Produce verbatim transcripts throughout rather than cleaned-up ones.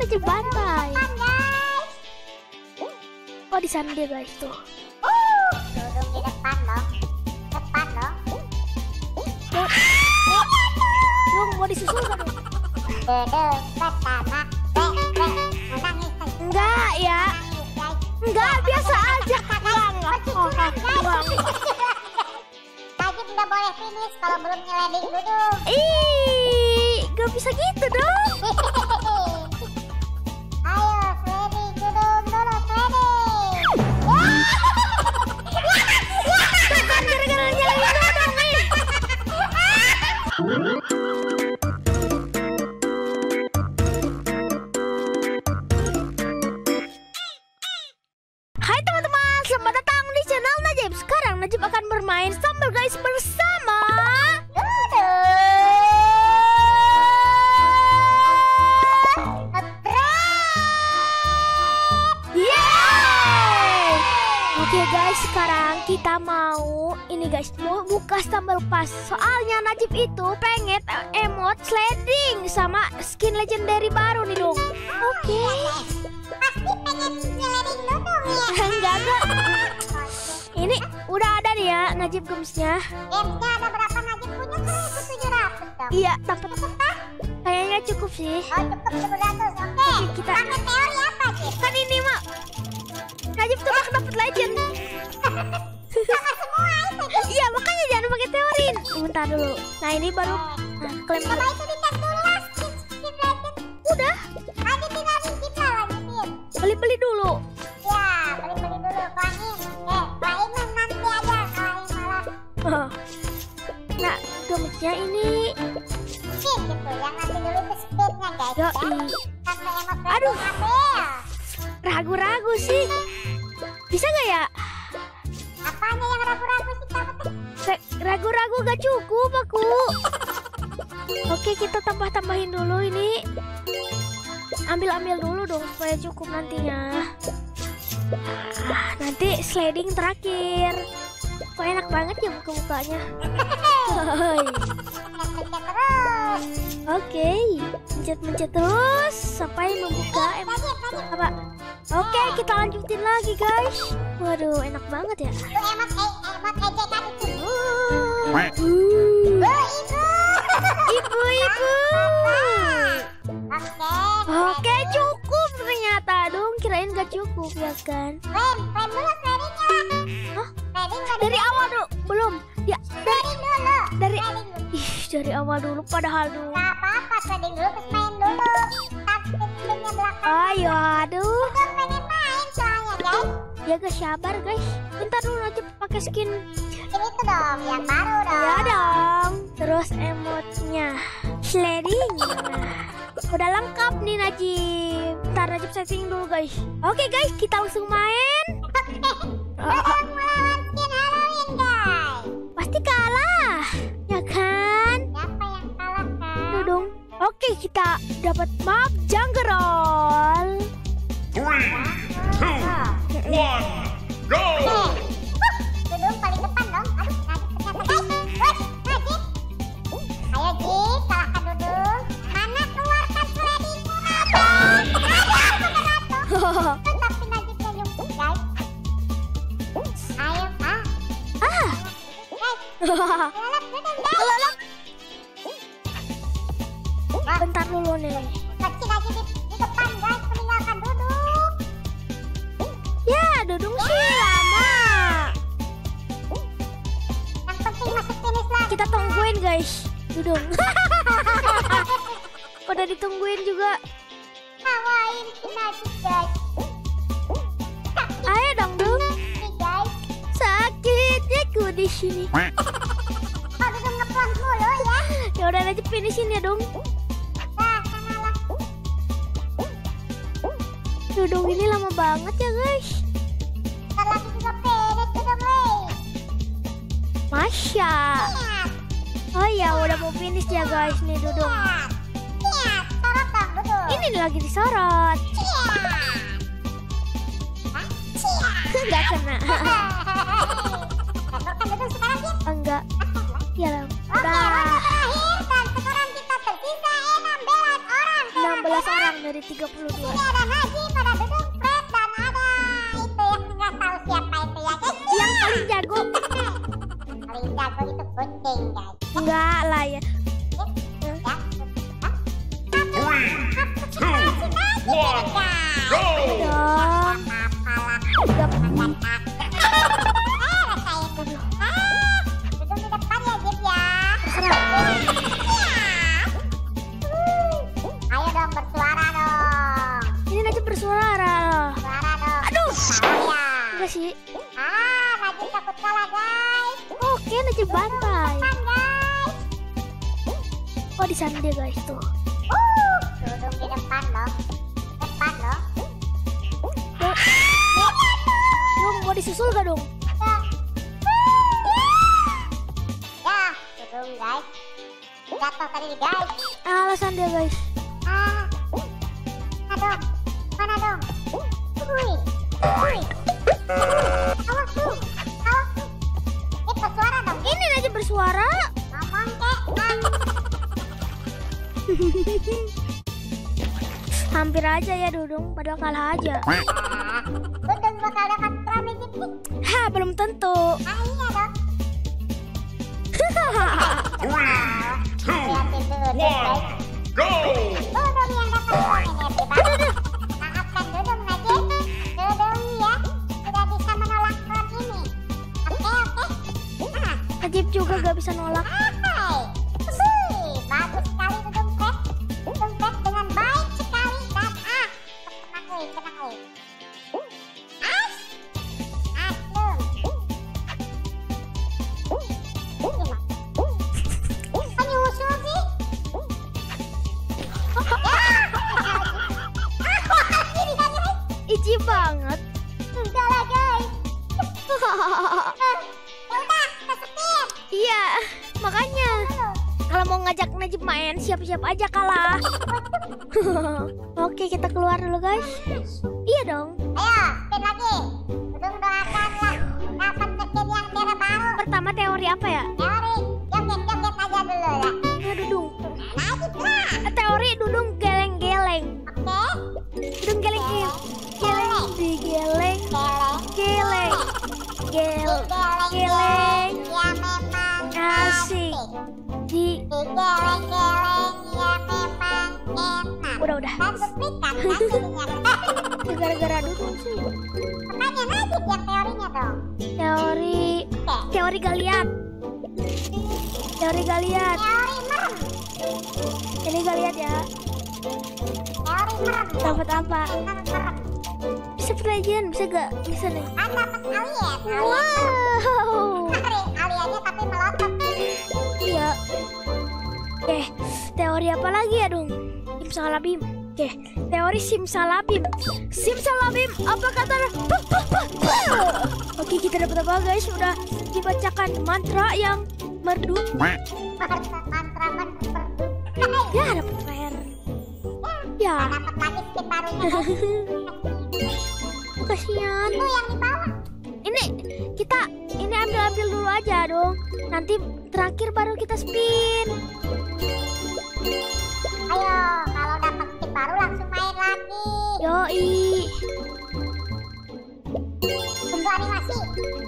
Najib bantai. Depan, guys. Oh di sana dia guys tuh. Uh, Dudung di depan dong. Depan dong. Dong mau disusul kan? Dudung pertama. Re, re. Menangis. Enggak ya. Menangis, guys. Enggak, biasa aja. Enggak, enggak. Oh, enggak. Najib nggak boleh finish kalau belum nyeleding Dudung. Ih, gak bisa gitu dong. Ayo, sliding Dudung dulu, sliding. Kan gara-gara nyalain dong nih. Hai teman-teman, selamat datang di channel Najib. Sekarang Najib akan bermain Stumble Guys bersama Yeay! Oke guys, sekarang kita mau ini guys, mau buka Stumble Pass. Soalnya Najib itu pengen emot sliding sama skin legendary baru nih dong. Oke. Pasti pengen nyeleding Dudung ya. Enggak enggak. Ini udah ada nih ya Najib gemsnya. Gamesnya ada berapa Najib punya? seribu tujuh ratus dong. Iya, dapat kayaknya cukup sih. Oh cukup seribu ratus, oke. Kita- Pakai teori apa sih? Kan ini mah Najib tuh bak dapat legend. Sama semua itu. Iya, makanya jangan pakai teori. Bentar dulu. Nah, ini baru nah, klaim Coba dulu. itu dicek dulu lah skin skin legend. Udah, Lanjutin lanjutin lah lanjutin. beli-beli dulu. Ya beli-beli dulu koin. Eh koin nanti aja koin malah Nah, gemsnya ini spin gitu. Yang nanti dulu itu spinnya guys. Yoi. Ya. Sampai emot Aduh. ambil. ragu-ragu sih. Bisa nggak ya? Apanya yang ragu-ragu sih kamu tuh? Ra- Ragu-ragu gak cukup aku. Oke, kita tambah-tambahin dulu ini. Ambil-ambil dulu dong supaya cukup nantinya. Ah, nanti sliding terakhir. Kok enak banget ya buka-bukanya. Hai. Pencet-pencet terus. Oke, mencet-mencet terus sampai membuka em Najib, Najib. apa? Oke, kita lanjutin lagi guys. Waduh, enak banget ya. Itu emot eh, emot ejekan itu. Uh. Uh, Bu, ibu. Ibu-ibu. Oke. Oke, cukup ternyata dong. Kirain gak cukup ya kan? Frame, frame dulu slidingnya. Hah? Sliding nggak Dari di- awal dulu, belum? Ya, dari Sliding dulu. dari Sliding dulu. ih dari awal dulu. Padahal dulu. Gak apa-apa, sliding dulu terus main dulu. Tapi spinnya belakang. Ayo, aduh. Dudung pengen main soalnya guys. Ya gak sabar guys. Bentar dulu aja pakai skin. Ini itu dong, yang baru dong. Ya dong. Terus emotnya sliding. Nah, udah lengkap nih Najib. Ntar Najib setting dulu guys. Oke guys, kita langsung main. Dudung melawan skin Halloween guys. Pasti kalah, ya kan? Siapa yang kalah kan? Dudung. Oke, kita dapat map Janggerol. Three, two, one, go! Eh, Dudung paling depan dong. Aduh, Najib ternyata guys. Wes, Najib. Ayo Jip, kalahkan Dudung. Mana keluarkan slidingmu Najib. Aduh, tapi Najib yang nyumput guys. Ayo, ah. Ah. Guys, lalap Dudung guys. Lelap. Bentar dulu nih. Kecil aja di, di depan guys, meninggalkan Dudung. Ya, Dudung sih lama. Yang penting masuk finish lah. Kita tungguin guys, Dudung. Udah ditungguin juga. Kawain si Najib guys. Ayo dong, Dung. Nih guys. Sakitnya ku di sini. Oh Dudung ngeplon mulu ya. Ya udah aja finishin ya, Dung. Nah, sanalah. Dudung ini lama banget ya, guys. Ntar lagi juga finish Dudung wey. Masya. Lihat, Oh ya, udah mau finish ya, guys. Nih, Dudung. lihat. Lihat, sorot dong Dudung. Ini lagi disorot. Lihat. Hah? Lihat. Nggak kena. Level kan Dudung sekarang Jip? Enggak. Ya lah. Oke, ronde Udah. terakhir dan sekarang kita tersisa enam belas orang. enam belas orang dari jadi tiga puluh dua. Ini ada Najib, ada Dudung, Fred, dan ada itu yang nggak tahu siapa itu ya guys. Yang paling jago. Paling jago itu kucing guys. Enggak lah ya. Three, two, one, go! Dong. Tiga puluh. Dudung di depan ya Jip ya. Ayo dong bersuara dong. Ini Najib bersuara. Suara dong. Aduh. Ya. Enggak sih. Ah, Najib takut kalah guys. Oke, Najib bantai. Depan guys. Oh, di sana dia guys tuh. Uh, Dudung di depan loh. Depan loh. Dong, dong mau disusul gak dong? Ya, Dudung guys. Jatuh tadi guys. Alasan dia guys. Ah, mana dong? Mana dong? Wih, wih. Awas tuh, awas tuh. Ini bersuara dong. Ini Najib bersuara. Ngomong kek. Hampir aja ya Dudung, padahal kalah aja. Ah, Dudung bakal dapat rame gitu. Ha, belum tentu. Ah iya dong. Three, two, Liatin Dudung one, guys. go! Dudung yang dapat poin ya Bang. Maafkan Dudung Najib. Dudung ya tidak bisa menolak poin ini. Oke oke. Ah. Najib juga gak bisa nolak. Hai. Wih, bagus sekali Dudung Fred. Dudung Fred dengan baik sekali dan ah, tenang weh, tenang weh. As, aslum. Gimana? Kok nyusul sih? Ini dia guys. Ici banget. Enggak lah guys. Ya udah, kita setir. Iya, makanya kalau mau ngajak Najib main siap-siap aja kalah. Oke, kita keluar dulu guys. Iya dong. Ayo, spin lagi. Dudung doakanlah dapat skin yang merah baru. Pertama teori apa ya? Teori, joget-joget aja dulu ya. Ya Dudung. Najib lah. Teori Dudung geleng-geleng. Oke. Dudung geleng-geleng. Geleng, digeleng, Geleng. geleng, gel, Geleng-geleng geleng, ya memang asik. Di, Geleng-geleng ya memang enak. udah udah. Dan duplikat kan jadinya. Gara-gara Dudung sih. Makanya Najib yang teorinya dong. Teori, Oke. teori galiat. Teori galiat. Teori merem. Ini galiat ya. Teori merem. Dapat apa? Merem merem. Bisa pelajaran, bisa gak? Bisa nih. Kan dapat alien. Alien. Wow. Tarik aliannya tapi melotot. Iya. Oke, teori apa lagi ya dong? Simsalabim. Oke, teori simsalabim. Simsalabim, apa kata? Oke, kita dapat apa guys? Udah dibacakan mantra yang merdu. Mantra mantra merdu. Ya, dapat rare. Ya, Dapat lagi skin barunya guys. kasihan. Itu yang di bawah. Ini kita ini ambil-ambil dulu aja dong. Nanti terakhir baru kita spin. Ayo, kalau dapat skin baru langsung main lagi. Yoi. Tunggu animasi.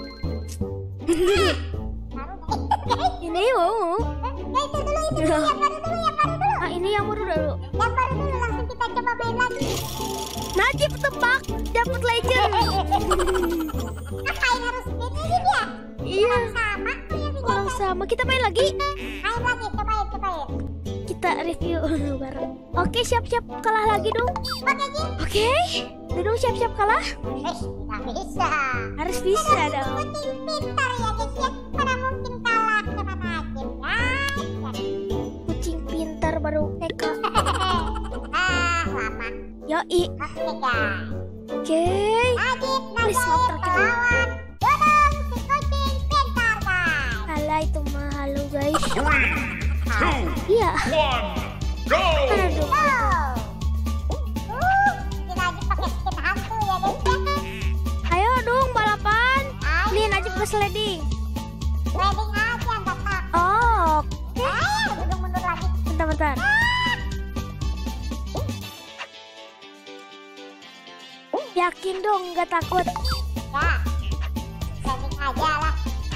Baru guys. Ini mau. Ya itu dulu, itu dulu, yang baru dulu, yang baru dulu. Ah, ini yang baru dulu. Yang baru dulu langsung kita coba main lagi. Najib tebak dapat legend. Ngapain harus spin ini dia? Iya, Sama tuh yang di orang sama. Kita main lagi. Main lagi, cobain, cobain. Kita review bareng. Oke, siap-siap kalah lagi dong. Oke, Jin. Oke, Dudung siap-siap kalah. Eh, nggak bisa. Harus bisa dong. Kucing pintar ya guys ya. Mana mungkin kalah sama Najib guys. Kucing pintar baru T K. Ah, lama. Yoi. Oke guys. Oke. Najib Please, Najib motor kita. melawan Dudung si kucing pintar guys. Alah itu mah halo guys. Three, two, Iya. one, go! Mana dong? Go. Uh, si Najib pakai skin hantu ya guys ya. Ayo dong balapan. Ayo. Nih Najib ke sliding. Sliding aja nggak takut. Oh, oke. Ayo, Dudung mundur lagi. Bentar-bentar. Yakin dong, nggak takut. Ya, setting aja lah.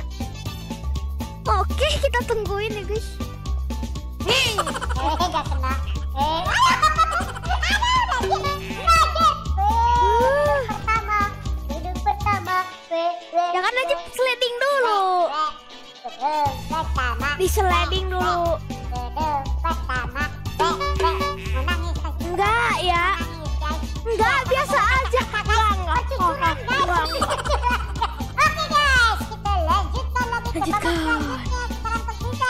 Oke, kita tungguin ya guys. Eh, gak kena. Eh, aduh, Najib. Uh, Pertama, duduk pertama. Jangan Najib sliding dulu. Duduk pertama. Di sliding dulu. Duduk pertama. Menangis. Enggak ya. Menangis, guys. Enggak, biasa aja. Enggak, enggak. Oh, enggak, enggak, enggak. Oke guys, kita lanjutkan lagi ke babak Lanjutkan. selanjutnya. Sekarang tersisa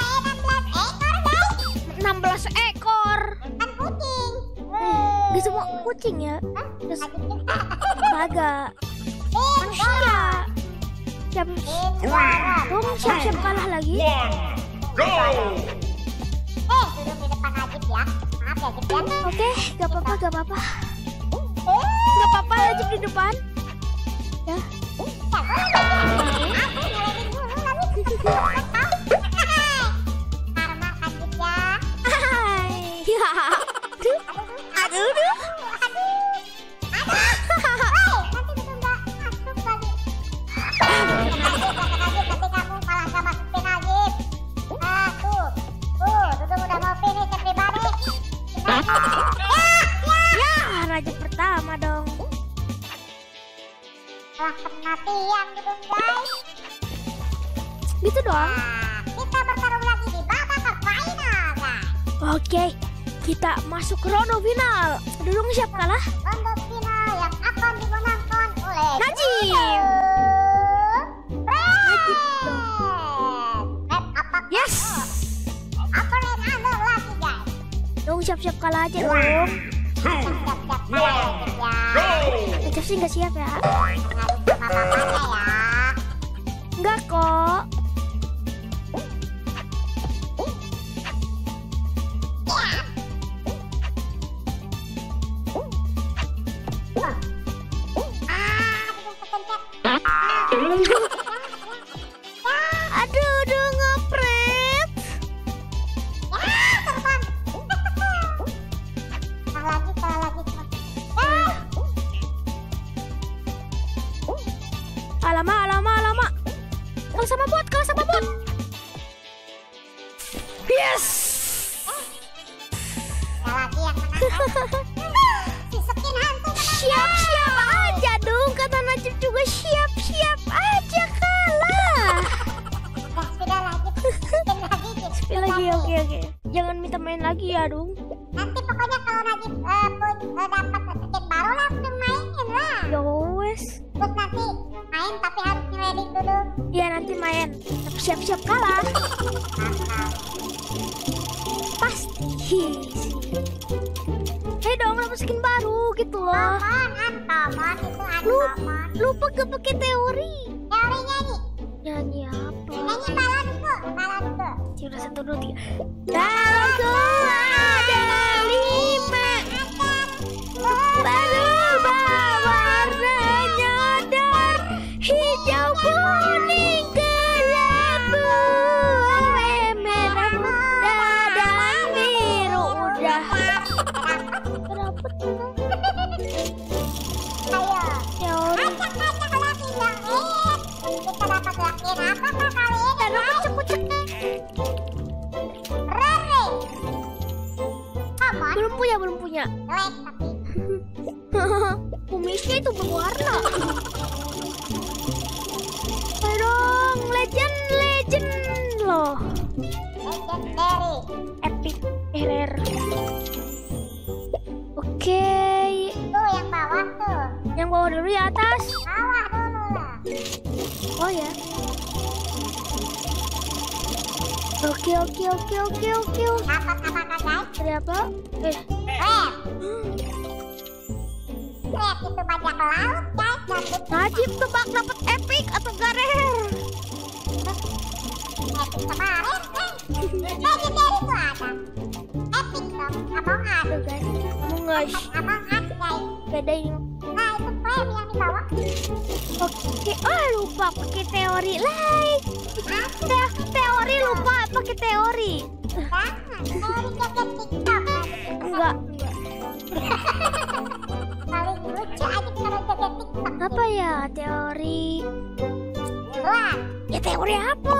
enam belas ekor guys. enam belas ekor. Kan kucing. Gak semua kucing ya. Hah? Terus Lanjutin. kagak. Tim Manusia. Siap, Indora. dong siap-siap kalah lagi. One. Go. Eh, duduk di depan Najib ya. Maaf ya, Najib ya. Oke, gak apa-apa, gak apa-apa. Eh, Gak apa-apa, Najib di depan. Ya. jago lagi ya. Aku nyelewin dulu lagi. Karma Najib ya. Hai. Ya. Aduh. Aduh. Aduh. Ya, Najib pertama dong. Gitu dong. Kita bertarung lagi di babak final, guys. Oke, kita masuk ke ronde final. Aduh dong, siap kalah. Ronde final yang akan dimenangkan oleh Najib. Najib dong. Red apa? Yes. Apa red under lagi, guys? Dong siap-siap kalah aja Three, dong. two, Siap-siap one, Najib ya. go. Najib sih nggak siap ya. Ngaruh sama papanya ya. Enggak kok. Aduh, udah ngepret. Alamak, alamak, alamak. Kalah sama bot, kalah sama bot. Yes. Siap-siap aja dong, kata Najib juga siap-siap aja kalah. Spill lagi, oke oke. Jangan minta main lagi ya dong. Nanti pokoknya kalau Najib eh, pun eh, dapat skin baru langsung mainin lah. Ya wes. Terus nanti main tapi harus nyeliding dulu. Ya nanti main. Tapi siap-siap kalah. Pasti sih. Hei dong, dapat skin baru gitu loh. Aman, antamon itu Lu antamon. lupa gak pakai teori. Teorinya nih, Nyanyi apa? nyanyi balonku, balonku. Sudah satu dua tiga. Balonku ada lima. Berubah warnanya dari hijau kuning kelabu, merah muda dan biru udah. Berapa tuh? Ayo, Teori. acak-acak lagi dong. Eh, kita dapat yakin apakah kali ini? Dan kucek-kucek. Rere. Come on, Belum punya, belum punya. jelek tapi. Kumisnya itu berwarna. Ayo dong, legend, legend loh. Legendary. Epic rare. Oke, Tuh yang bawah tuh. yang bawah dulu ya atas. Bawah dulu lah. Oh ya. Oke, oke, oke, oke, oke. Dapat apakah guys? Ada apa? Eh, Red. Red itu bajak laut guys. Dan Najib tebak dapat epic atau gak rare? epic kemarin kan. Legendary itu ada. Epic dong. Among Us. Tuh kan, kamu guys. Among Us guys. Beda ini. Nah itu frame yang di bawah. Oke, oh lupa pakai teori lain. Te- teori lupa pakai teori. Jangan. Teori jaket TikTok. Enggak, enggak. Paling lucu aja kalau joget TikTok. Apa ya teori? Wah, Ya teori apa?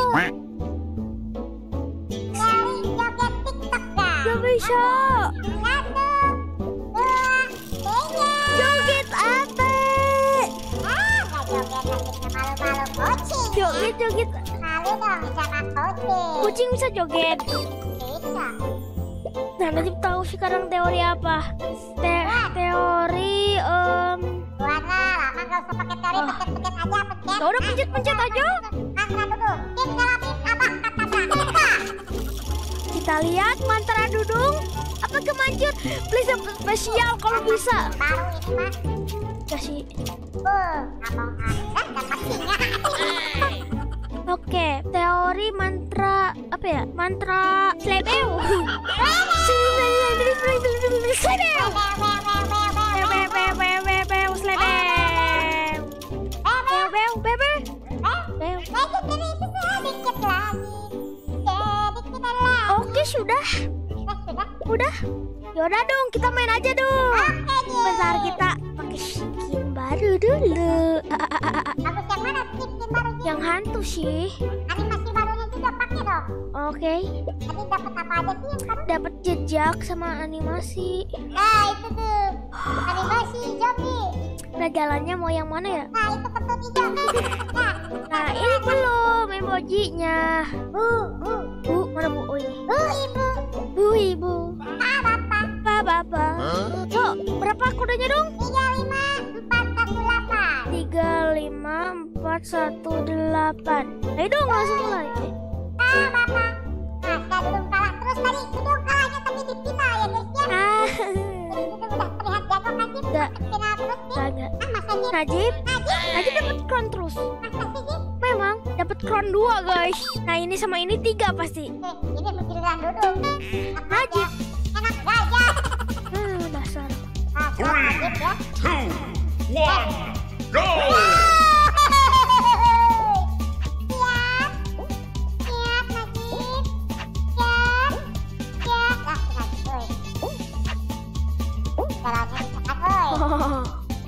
dari joget TikTok guys. Gak bisa. Satu, dua, tiga. Joget apa? Ah, nggak joget lagi sama malu-malu kucing. Joget joget. Malu dong sama kucing. Kucing bisa joget. Bisa. Nah, Najib tahu sekarang teori apa? Te- teori em Buat lah, lama nggak usah pakai teori, pencet-pencet aja, pencet. Ya udah, pencet-pencet aja. Mantra duduk. Tim dalam tim abang kata Buka. kita lihat mantra dudung. Apa kemanjur? Please yang spesial kalau bisa. Baru ini mah. Kasih. Uh, ngomong anda dapat singa. Oke, teori mantra apa ya? Mantra slebeu. Slebeu. Beu slebeu. Beu beu beu beu. Oke, sudah. Udah. Yaudah dong, kita main aja dong. Bentar kita pakai skin baru dulu. Yang hantu sih. Animasi barunya juga pakai dong. Oke. Tadi dapat apa aja sih yang baru? Dapat jejak sama animasi. Nah itu tuh animasi zombie. Nah, jalannya mau yang mana ya? Nah itu ketut hijau. Nah, Nah, ini belum emojinya. bu, bu, Bu, mana bu? Oh, ini. bu ibu, Bu, ibu. ah bapak. Pak, bapak. Yuk, berapa kodenya dong? Tiga lima empat satu delapan. tiga lima empat satu delapan. Ayo dong, langsung mulai. Ah bapak. Nah saya dudung kalah terus tadi dudung kalahnya tapi di final ya guys ya. Ah, Jadi itu udah terlihat jago kan sih? Enggak. Final terus sih. enggak. Ah masa sih? Najib, Najib. Najib dapat crown terus. Masa sih sih? Memang dapat crown dua, guys. Nah, ini sama ini tiga pasti. Eh, ini giliran dudung. Najib. Enak gajah. Hmm, dasar. Ah, so Najib ya. Two, one, go! Siap, siap Najib, siap, siap. Lah, Najib, woi. Jalannya bisa kan, woi. Oh.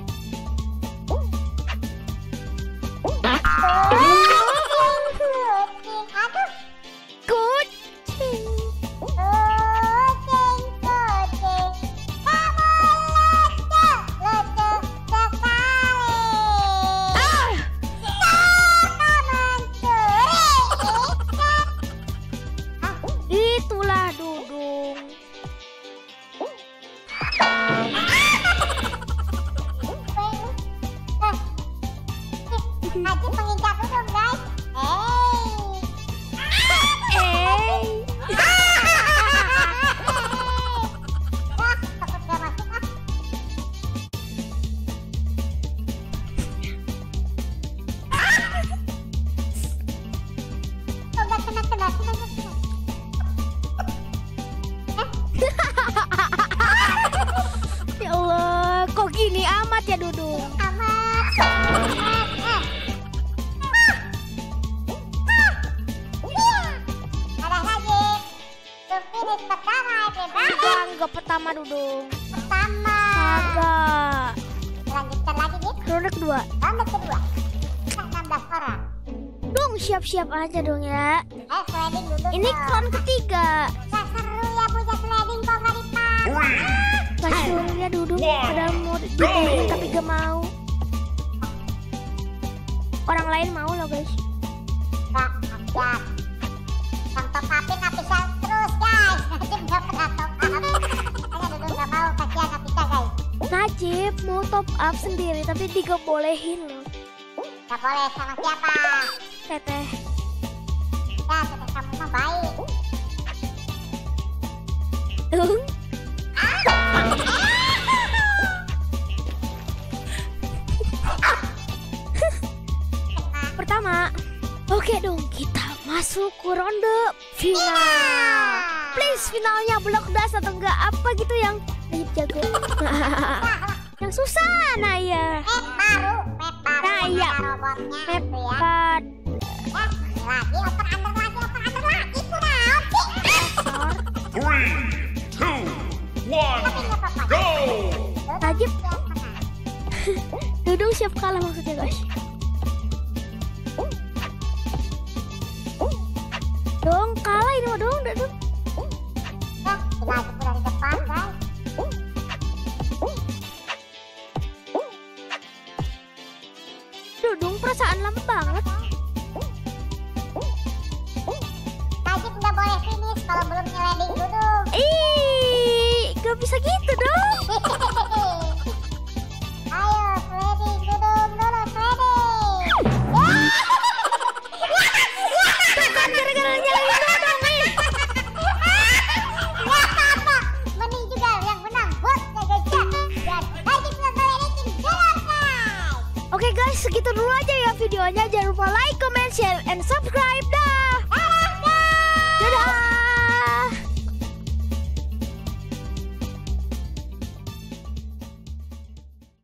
Kucing, aduh. Kucing. Kucing, kucing, kamu lucu, lucu sekali. Ah! Suka mencuri ikan. Ah, Itulah dudung. Najib menginjak dudung guys. Eh. Hey. Wah, takut gak masuk ah. Kok gak kena kena kena kena. Ya Allah, kok gini amat ya dudung? Amat. Eh, eh. Ada lagi. Tuh finish pertama everybody. Enggak, enggak pertama dudung. Pertama. Agak. Lanjutkan lagi Dit. Ronde kedua. Ronde kedua. Kita enam belas orang. Dong, siap-siap aja dong ya. Eh, sliding duduk. Ini dong. crown ketiga. Gak seru ya punya sliding kok gak dipakai. Three, Gak suruh ya dudung. One, Padahal mau go. dibikin tapi gak mau. Orang lain mau loh guys. Gak, siap. Yang top upin Apisa terus guys. Najib gak pernah top up. Makanya duduk gak mau kasihan Apisa guys. Najib mau top up sendiri tapi dibolehin loh. Gak boleh sama siapa. Teteh. Ya, teteh kamu mah baik. Dung. Pertama. Oke dong, kita masuk ke ronde final. Please finalnya blok das atau enggak apa gitu yang Najib jago. Yang susah, nah ya. Map baru, map baru. Nah, yang iya. ada robotnya Map gitu ya. pad. Ya, lagi oper under lagi, oper under lagi. Itu naon sih? Sor. three, two, one, Tapi nggak apa-apa. go! Najib. Yang tengah. Dudung siap kalah maksudnya guys. Dong kalah ini mah dong, Dudung. Ya, tinggal aku dari depan guys. Dudung perasaan lama banget. Najib nggak boleh finish kalau belum nyeleding Dudung. Ih, gak bisa gitu dong. Ayo, sliding Dudung dulu, sliding. Kan gara-gara nyalain Dudung nih. Ya apa? Mending juga yang menang bot ya guys ya. Dan Najib nggak boleh rating jalan guys. Oke guys, segitu dulu aja ya videonya. Jangan lupa like, comment, share, and subscribe.